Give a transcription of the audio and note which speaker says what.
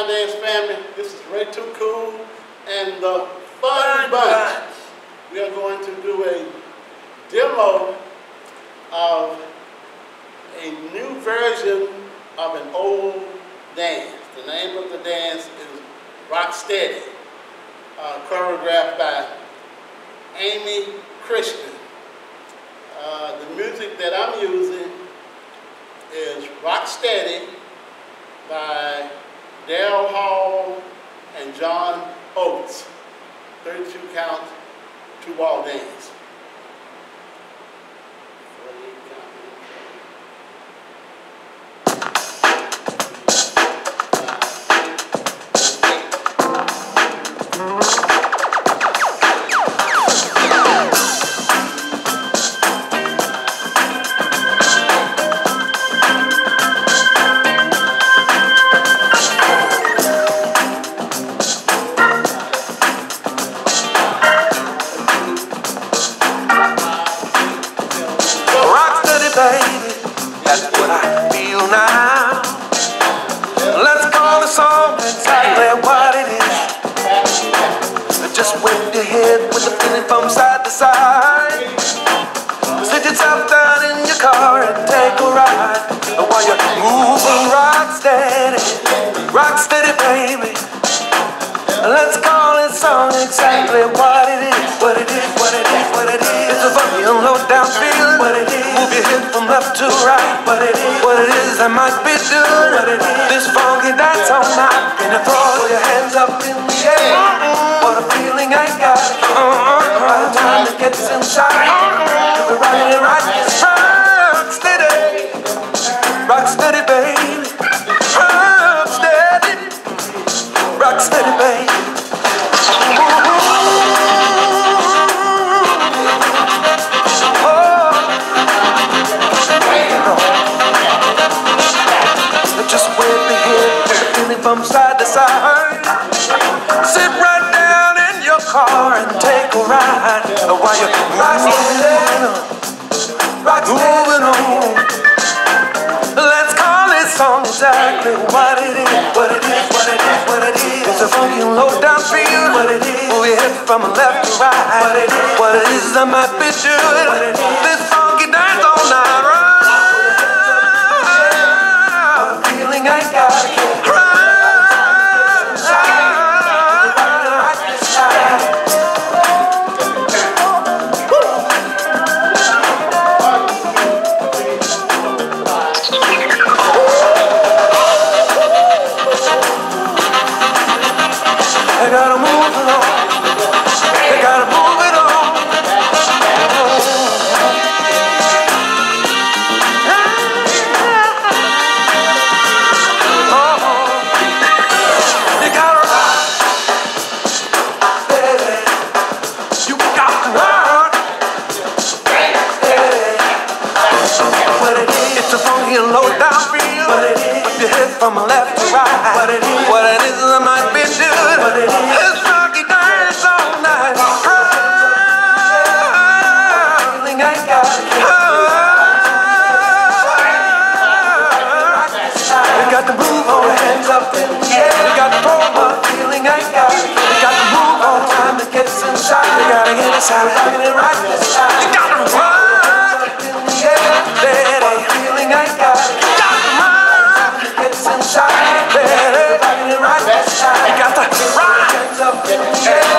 Speaker 1: my dance family. This is Ray Too Cool and the Fun Bunch. We are going to do a demo of a new version of an old dance. The name of the dance is Rock Steady, choreographed by Amy Christian. The music that I'm using is Rock Steady by Daryl Hall and John Oates. 32 count, 2-ball dance.
Speaker 2: That's what I feel now. Let's call the song exactly what it is. Just wave your head with the feeling from side to side. Sit yourself down in your car and take a ride. While you're moving, rock steady, baby. Let's call this song exactly what it is. What it is, what it is, what it is. It's a funky and low down feeling. What it is. Move your head from left to right. What it is, what it is. I might be doing what it is. This funky dance all night. Can you throw your hands up in the air? What a feeling I got. By the time it gets inside, you'll be rocking it right. Rock steady, baby. Rock steady, rock steady, baby. Just wave your head, feeling from side to side. Sit right down in your car and take a ride while you're moving on. Let's call this song exactly what it is, what it is, what it is, what it is. It's a funky low down feel, what it is. Move your head from left to right, what it is, what it is. I might be doing this funky dance all night, right? I gotta get right. I gotta move along. I gotta move it on. Low down feel, with your head from left to right. What it is, I might be doing. This funky dance all night. Feeling I got. We got to move on, hands up in the air. We got to throw my feeling I got. We got to move on, time to get inside. We gotta get inside, rocking it right this time. We got to run in the air, steady, feeling I got. Inside, baby, rocking it right this time. You got to ride.